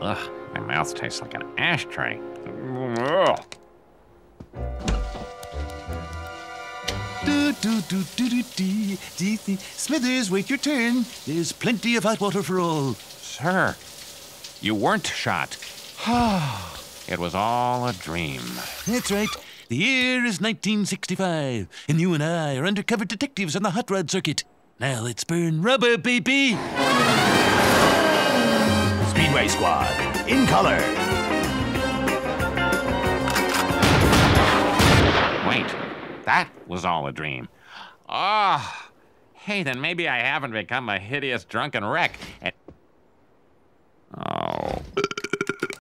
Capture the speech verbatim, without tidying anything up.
Ugh, my mouth tastes like an ashtray. Ugh. Do, do, do, do, do, do, do, do. Smithers, wait your turn. There's plenty of hot water for all. Sir, you weren't shot. It was all a dream. That's right. The year is nineteen sixty-five, and you and I are undercover detectives on the hot rod circuit. Now let's burn rubber, baby. Speedway Squad, in color. Wait, that was all a dream. Ah, oh, hey, then maybe I haven't become a hideous drunken wreck. And